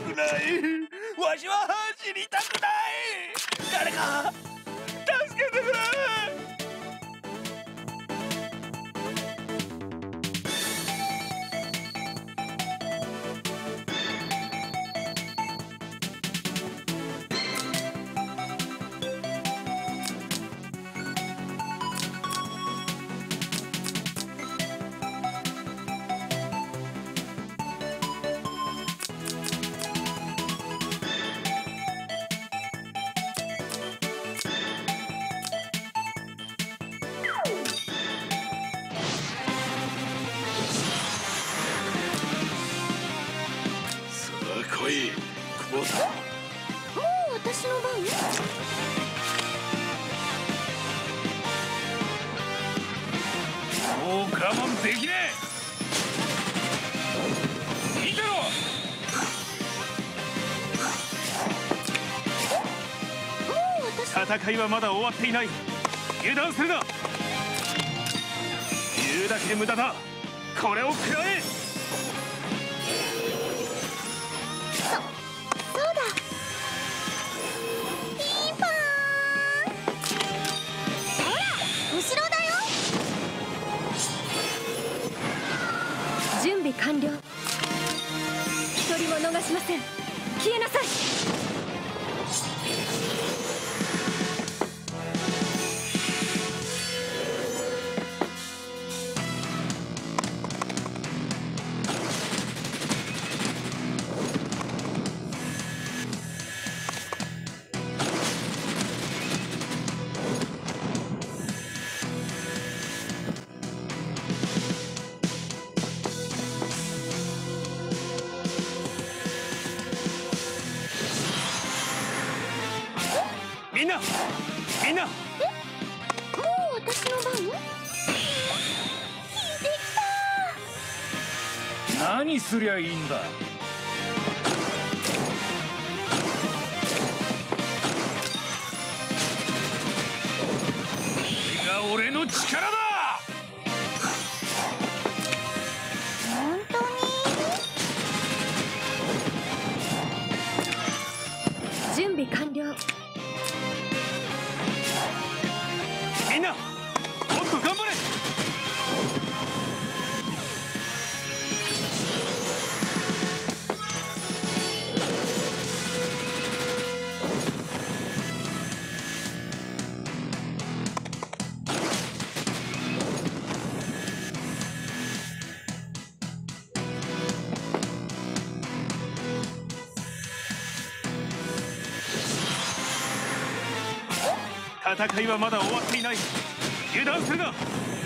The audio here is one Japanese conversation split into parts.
くない。わしは死にたくない。誰か助けてくれ。 私の番？ もう我慢できねえ。見てろ。戦いはまだ終わっていない。油断するな。言うだけで無駄だ。これを食らえ。 準備完了。一人も逃しません。消えなさい。 みんな、みんな。 もう私の番？できた。 何すりゃいいんだ。これが俺の力だ。 本当に？準備完了。 みんな、もっと頑張れ。戦いはまだ終わっていない。油断するな。 そう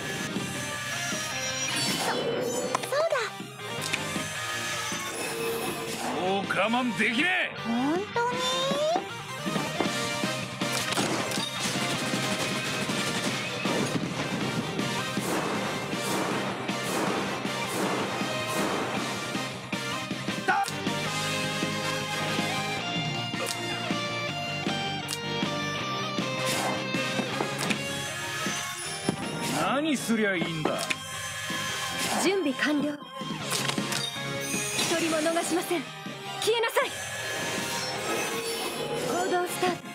だ。 もう我慢できねえ。 本当に？ 何すりゃいいんだ。 準備完了。一人も逃しません。消えなさい。行動スタート。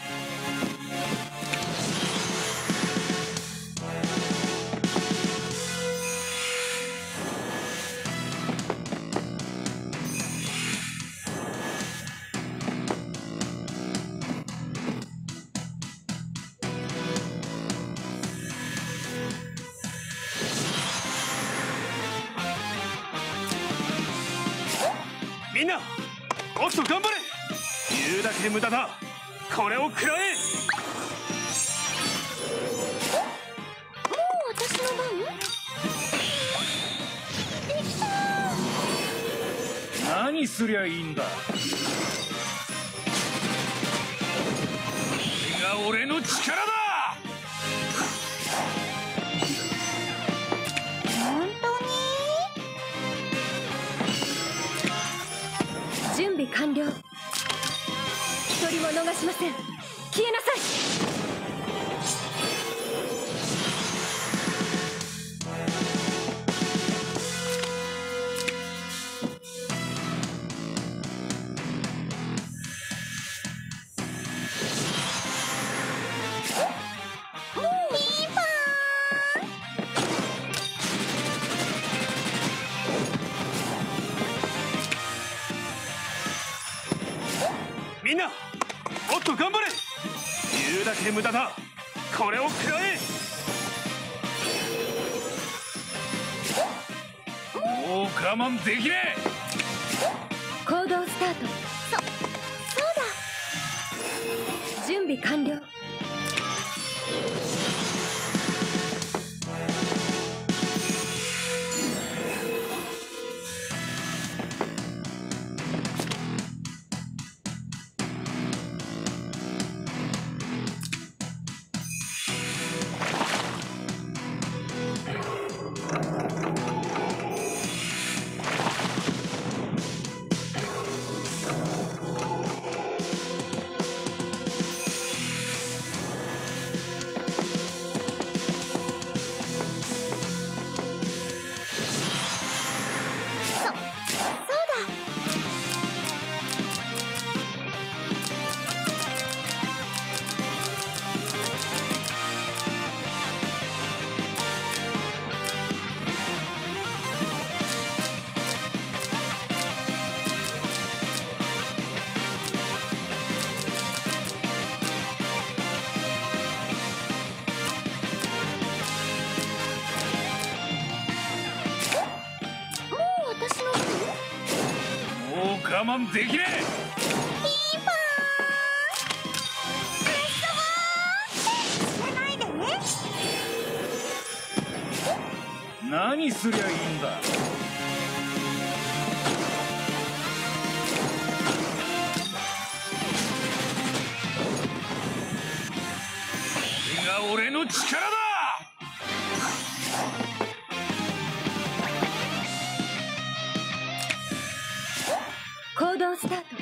みんな、もっと頑張れ。言うだけで無駄だ。これを食らえ。 もう私の番？できた。 何すりゃいいんだ。これが俺の力だ。 本当に？準備完了。一人も逃しません。消えなさい。 言うだけ無駄だ。これを食らえ。もう我慢できねえ。 行動スタート。そうだ。準備完了。 我慢できねえ。 ピーポーン。知らないでね。 何すりゃいいんだ。これが俺の力だ。 行動スタート。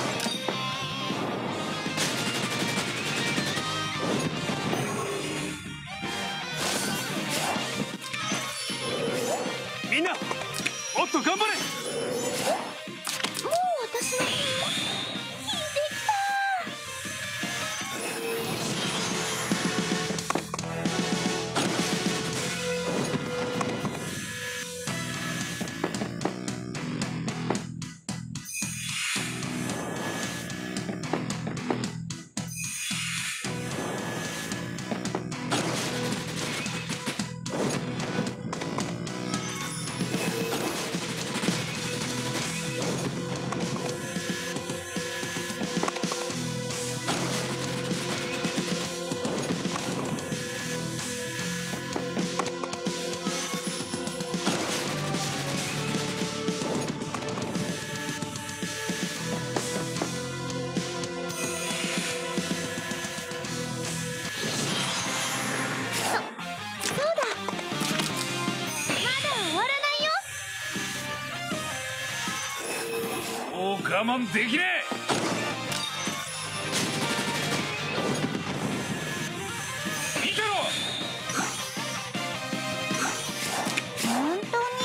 みんなもっと頑張れ。 もう私の引いてきた。 もう我慢できねえ。見てろ。 本当に？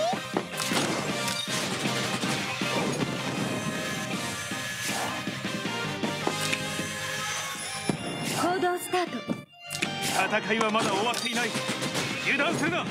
行動スタート。 戦いはまだ終わっていない。油断するな。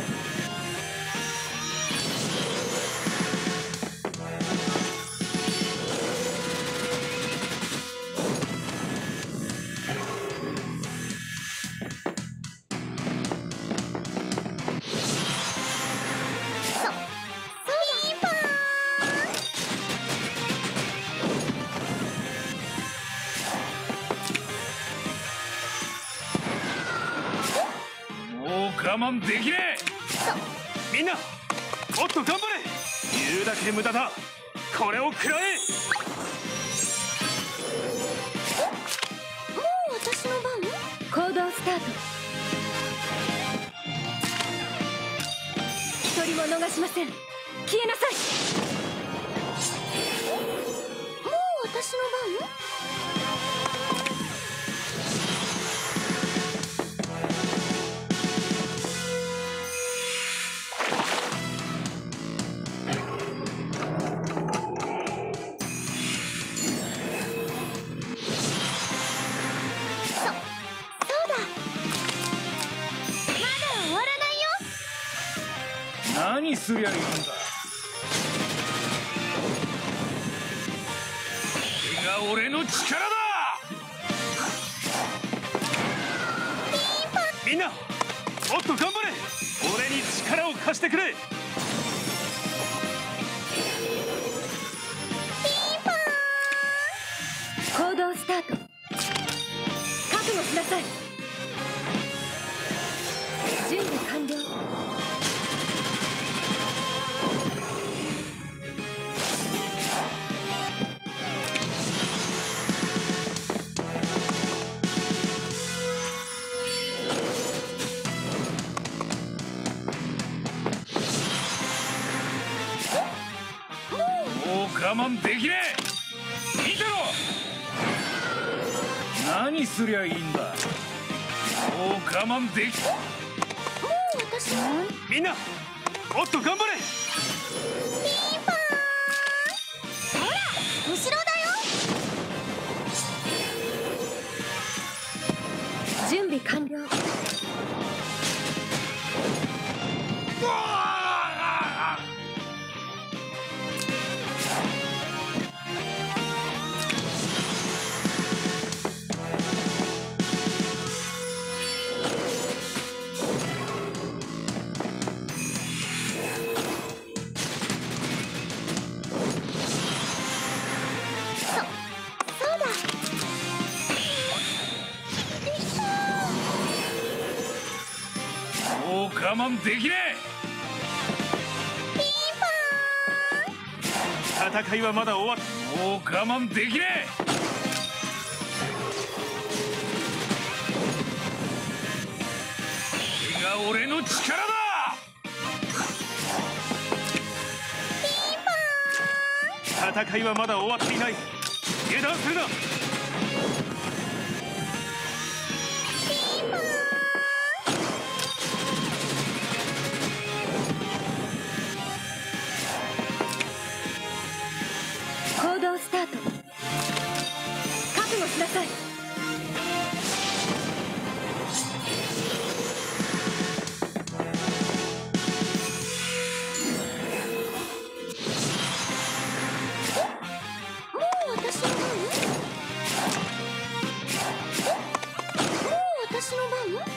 我慢できねえ。みんなもっと頑張れ。言うだけ無駄だ。これを食らえ。 もう私の番？行動スタート。一人も逃しません。消えなさい。もう私の番？ 何すりゃいいんだ。これが俺の力だ。 みんなもっと頑張れ。俺に力を貸してくれ。 行動スタート。覚悟しなさい。準備完了。 もう我慢できねえ。見てろ。何すりゃいいんだ。もう我慢でき。 私みんなもっと頑張れ。 ピンポーン。ほら後ろだよ。準備完了。そうだ。 もう我慢できねピンポえ。戦いはまだ終わっ。もう我慢できねえ。これが俺の力だ。戦いはまだ終わっていない。油断するな。 行動スタート。覚悟しなさい。もう私の番？私の番？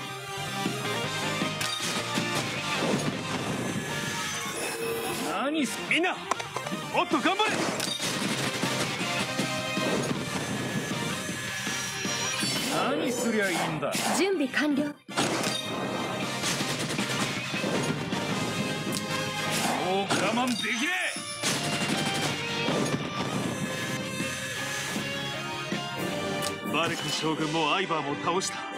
何す。みんなもっと頑張れ。何すりゃいいんだ。 準備完了。 もう我慢できねえ。バルク将軍もアイバーも倒した。